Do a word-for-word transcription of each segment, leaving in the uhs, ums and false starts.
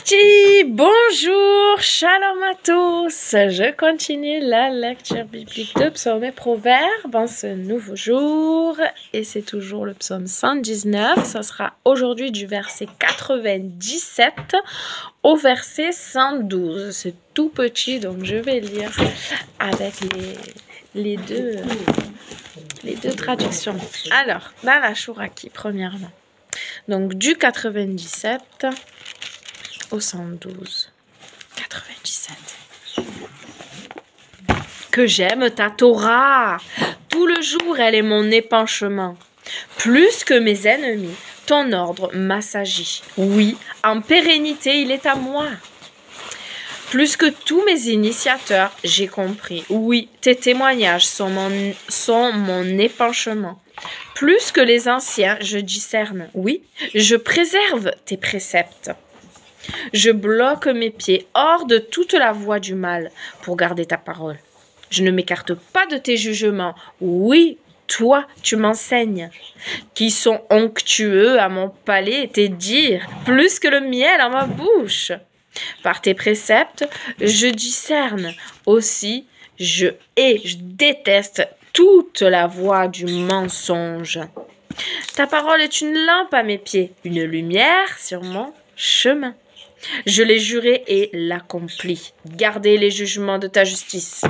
Titi, bonjour, shalom à tous. Je continue la lecture biblique de Psaumes et Proverbes en ce nouveau jour. Et c'est toujours le psaume cent dix-neuf. Ça sera aujourd'hui du verset quatre-vingt-dix-sept au verset cent douze. C'est tout petit, donc je vais lire avec les, les, deux, les deux traductions. Alors, dans la Chouraki, premièrement. Donc, du quatre-vingt-dix-sept au cent douze. quatre-vingt-dix-sept. Que j'aime ta Torah. Tout le jour, elle est mon épanchement. Plus que mes ennemis, ton ordre m'assagit. Oui, en pérennité, il est à moi. Plus que tous mes initiateurs, j'ai compris. Oui, tes témoignages sont mon, sont mon épanchement. Plus que les anciens, je discerne. Oui, je préserve tes préceptes. Je bloque mes pieds hors de toute la voie du mal pour garder ta parole. Je ne m'écarte pas de tes jugements. Oui, toi, tu m'enseignes. Qui sont onctueux à mon palais et tes dires, plus que le miel à ma bouche. Par tes préceptes, je discerne. Aussi, je hais, je déteste toute la voie du mensonge. Ta parole est une lampe à mes pieds, une lumière sur mon chemin. Je l'ai juré et l'accomplis. Gardez les jugements de ta justice.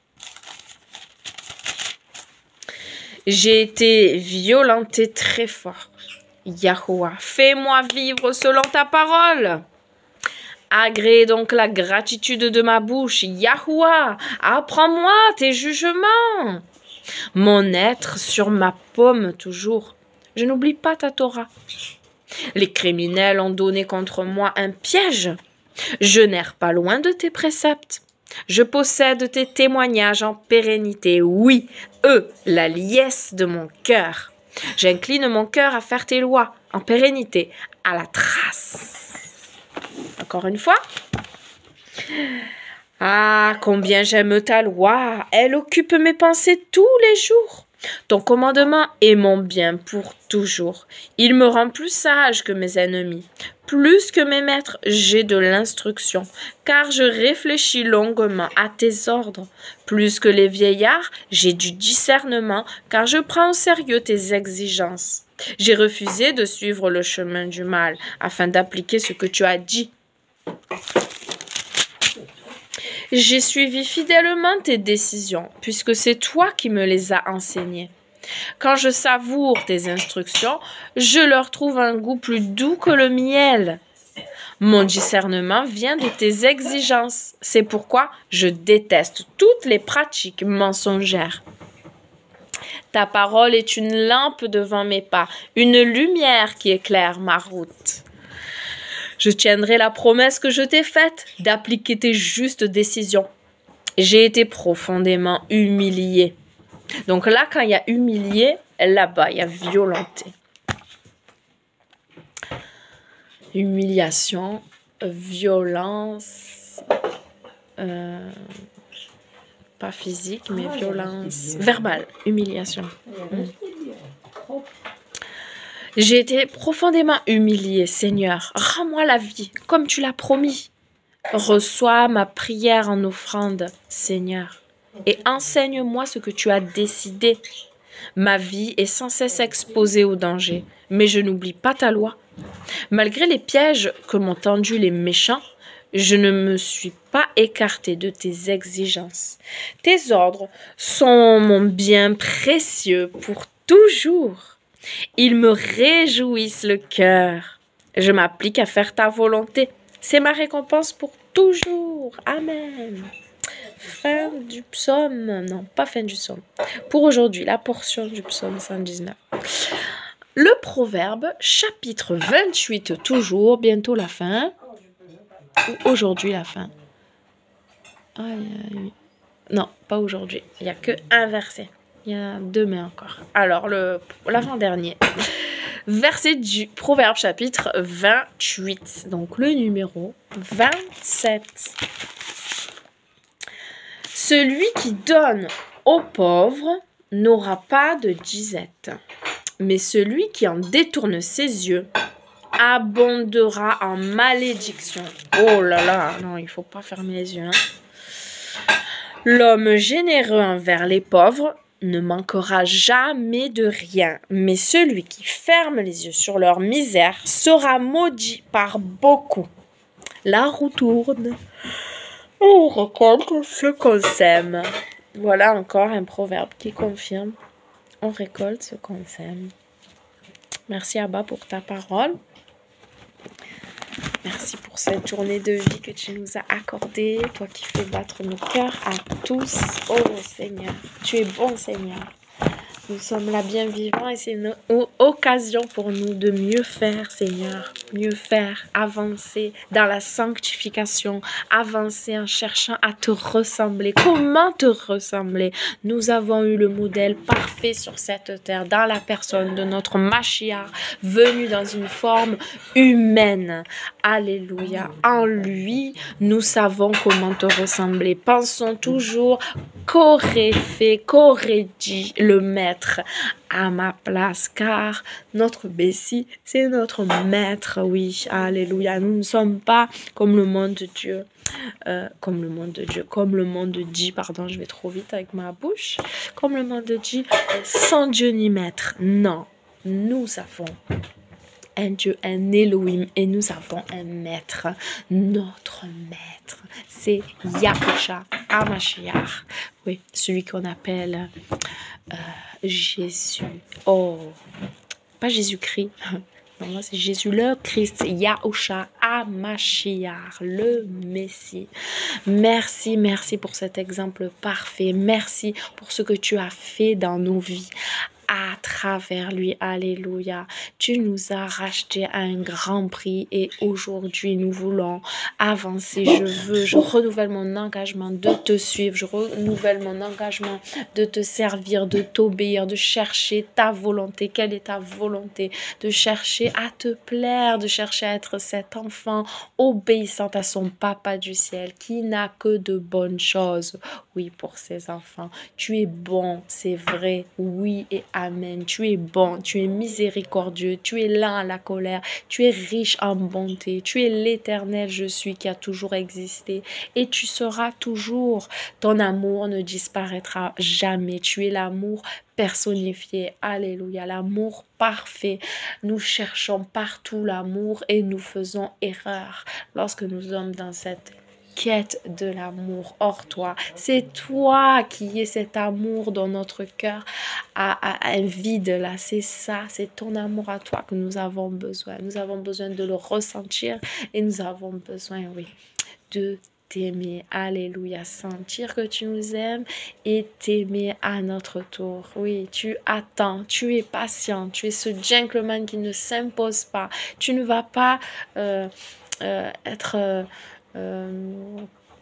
J'ai été violenté très fort. Yahuwah, fais-moi vivre selon ta parole. Agrée donc la gratitude de ma bouche. Yahuwah, apprends-moi tes jugements. Mon être sur ma paume toujours. Je n'oublie pas ta Torah. Les criminels ont donné contre moi un piège. Je n'erre pas loin de tes préceptes. Je possède tes témoignages en pérennité. Oui, eux, la liesse de mon cœur. J'incline mon cœur à faire tes lois en pérennité, à la trace. Encore une fois. Ah, combien j'aime ta loi. Elle occupe mes pensées tous les jours. Ton commandement est mon bien pour toujours. Il me rend plus sage que mes ennemis. Plus que mes maîtres, j'ai de l'instruction, car je réfléchis longuement à tes ordres. Plus que les vieillards, j'ai du discernement, car je prends au sérieux tes exigences. J'ai refusé de suivre le chemin du mal, afin d'appliquer ce que tu as dit. J'ai suivi fidèlement tes décisions, puisque c'est toi qui me les as enseignées. Quand je savoure tes instructions, je leur trouve un goût plus doux que le miel. Mon discernement vient de tes exigences. C'est pourquoi je déteste toutes les pratiques mensongères. Ta parole est une lampe devant mes pas, une lumière qui éclaire ma route. Je tiendrai la promesse que je t'ai faite d'appliquer tes justes décisions. J'ai été profondément humilié. Donc là, quand il y a humilié, là-bas, il y a violenté. Humiliation, violence, euh, pas physique, mais violence verbale, humiliation. Mm. J'ai été profondément humilié, Seigneur. Rends-moi la vie, comme tu l'as promis. Reçois ma prière en offrande, Seigneur, et enseigne-moi ce que tu as décidé. Ma vie est sans cesse exposée au danger, mais je n'oublie pas ta loi. Malgré les pièges que m'ont tendus les méchants, je ne me suis pas écarté de tes exigences. Tes ordres sont mon bien précieux pour toujours. Ils me réjouissent le cœur. Je m'applique à faire ta volonté. C'est ma récompense pour toujours. Amen. Fin du psaume. Non, pas fin du psaume. Pour aujourd'hui, la portion du psaume cent dix-neuf. Le proverbe, chapitre vingt-huit, toujours, bientôt la fin. Ou aujourd'hui la fin. Aïe, aïe. Non, pas aujourd'hui. Il n'y a que un verset. Il y a demain encore. Alors, le l'avant-dernier. Verset du Proverbe chapitre vingt-huit. Donc, le numéro vingt-sept. Celui qui donne aux pauvres n'aura pas de disette. Mais celui qui en détourne ses yeux abondera en malédiction. Oh là là, non, il faut pas fermer les yeux. Hein. L'homme généreux envers les pauvres ne manquera jamais de rien, mais celui qui ferme les yeux sur leur misère sera maudit par beaucoup. La roue tourne, on récolte ce qu'on sème. Voilà encore un proverbe qui confirme, on récolte ce qu'on sème. Merci Abba pour ta parole. Merci pour cette journée de vie que tu nous as accordée, toi qui fais battre nos cœurs à tous. Oh Seigneur, tu es bon Seigneur. Nous sommes là bien vivants et c'est une occasion pour nous de mieux faire, Seigneur. Mieux faire, avancer dans la sanctification, avancer en cherchant à te ressembler. Comment te ressembler? Nous avons eu le modèle parfait sur cette terre, dans la personne de notre Mashiach, venu dans une forme humaine. Alléluia. En lui, nous savons comment te ressembler. Pensons toujours qu'aurait fait, qu'aurait dit le maître à ma place, car notre Bessie, c'est notre maître, oui, alléluia. Nous ne sommes pas comme le monde de Dieu, euh, comme le monde de Dieu, comme le monde dit, pardon, je vais trop vite avec ma bouche, comme le monde dit, sans Dieu ni maître. Non, nous avons un Dieu, un Elohim, et nous avons un maître, notre maître, c'est Yahusha HaMashiach, oui, celui qu'on appelle euh, Jésus, oh, pas Jésus-Christ, non, moi c'est Jésus le Christ, Yahusha HaMashiach, le Messie. Merci, merci pour cet exemple parfait, merci pour ce que tu as fait dans nos vies. À travers lui, alléluia. Tu nous as racheté à un grand prix et aujourd'hui nous voulons avancer. Je veux, je renouvelle mon engagement de te suivre, je renouvelle mon engagement de te servir, de t'obéir, de chercher ta volonté. Quelle est ta volonté? De chercher à te plaire, de chercher à être cet enfant obéissant à son papa du ciel qui n'a que de bonnes choses. Oui, pour ses enfants. Tu es bon, c'est vrai. Oui et amen. Tu es bon, tu es miséricordieux, tu es lent à la colère, tu es riche en bonté, tu es l'Éternel, je suis, qui a toujours existé et tu seras toujours. Ton amour ne disparaîtra jamais. Tu es l'amour personnifié. Alléluia, l'amour parfait. Nous cherchons partout l'amour et nous faisons erreur lorsque nous sommes dans cette quête de l'amour. Hors toi, c'est toi qui es cet amour dans notre cœur à, à un vide là, c'est ça, c'est ton amour à toi que nous avons besoin. Nous avons besoin de le ressentir et nous avons besoin, oui, de t'aimer. Alléluia, sentir que tu nous aimes et t'aimer à notre tour. Oui, tu attends, tu es patient, tu es ce gentleman qui ne s'impose pas. Tu ne vas pas euh, euh, être euh, Euh,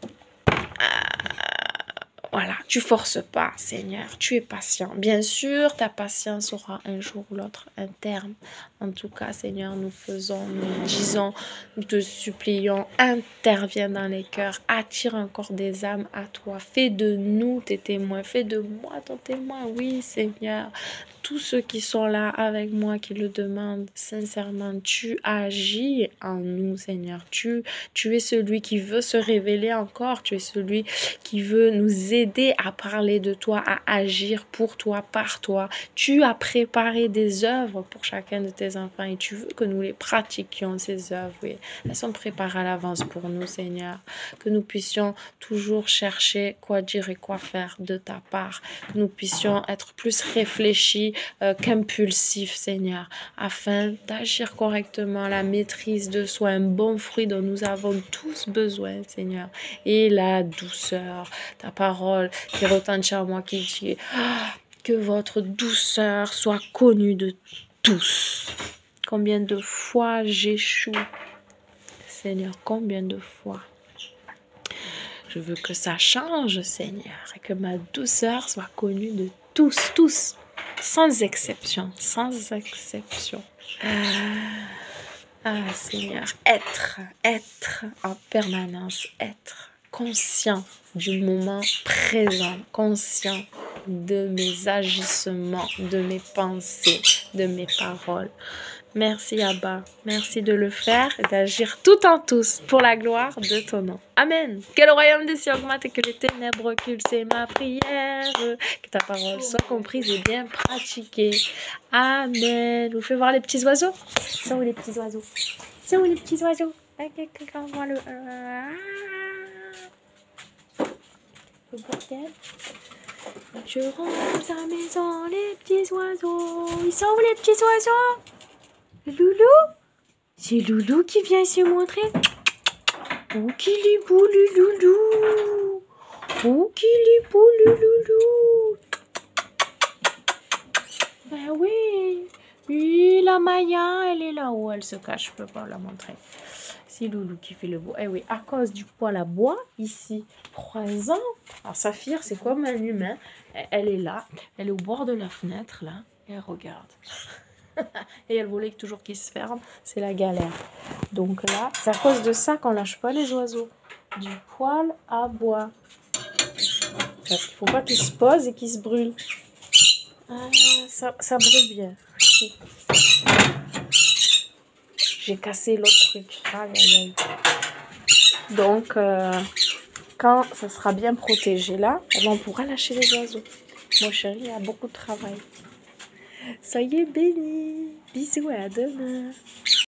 voilà, tu forces pas, Seigneur, tu es patient. Bien sûr, ta patience aura un jour ou l'autre un terme. En tout cas, Seigneur, nous faisons, nous disons, nous te supplions, interviens dans les cœurs, attire encore des âmes à toi. Fais de nous tes témoins, fais de moi ton témoin. Oui, Seigneur, tous ceux qui sont là avec moi, qui le demandent sincèrement, tu agis en nous, Seigneur. Tu, tu es celui qui veut se révéler encore. Tu es celui qui veut nous aider à parler de toi, à agir pour toi, par toi. Tu as préparé des œuvres pour chacun de tes enfants et tu veux que nous les pratiquions, ces œuvres. Oui. Elles sont préparées à l'avance pour nous, Seigneur. Que nous puissions toujours chercher quoi dire et quoi faire de ta part. Que nous puissions être plus réfléchis euh, qu'impulsifs, Seigneur, afin d'agir correctement. La maîtrise de soi, un bon fruit dont nous avons tous besoin, Seigneur. Et la douceur, ta parole qui retentit en moi, qui dit ah, que votre douceur soit connue de tous. Combien de fois j'échoue, Seigneur, combien de fois. Je veux que ça change, Seigneur, et que ma douceur soit connue de tous, tous, sans exception, sans exception. Ah, ah Seigneur, être, être en permanence, être conscient du moment présent, conscient de mes agissements, de mes pensées, de mes paroles. Merci Abba. Merci de le faire et d'agir tout en tous pour la gloire de ton nom. Amen. Que le royaume des cieux augmente et que les ténèbres reculent. C'est ma prière. Que ta parole soit comprise et bien pratiquée. Amen. Vous faites voir les petits oiseaux? C'est où les petits oiseaux? C'est où les petits oiseaux? Quelqu'un voit le... Le bordel. Je rentre à la maison, les petits oiseaux. Ils sont où les petits oiseaux? Loulou? C'est Loulou qui vient se montrer. Oh qu'il est beau le loulou. Oh qu'il est beau le loulou. Ben oui. Oui, la Maya, elle est là-haut. Elle se cache, je peux pas la montrer. C'est Loulou qui fait le beau. Eh oui, à cause du poêle à bois, ici, trois ans. Alors, Saphir, c'est comme un humain. Elle est là. Elle est au bord de la fenêtre, là. Et elle regarde. Et elle voulait toujours qu'il se ferme. C'est la galère. Donc là, c'est à cause de ça qu'on lâche pas les oiseaux. Du poêle à bois. Parce qu'il faut pas qu'ils se posent et qu'ils se brûlent. Ah, ça, ça brûle bien. J'ai cassé l'autre truc. Aïe, aïe, aïe. Donc, euh, quand ça sera bien protégé là, on pourra lâcher les oiseaux. Mon chéri a beaucoup de travail. Soyez bénis. Bisous et à demain.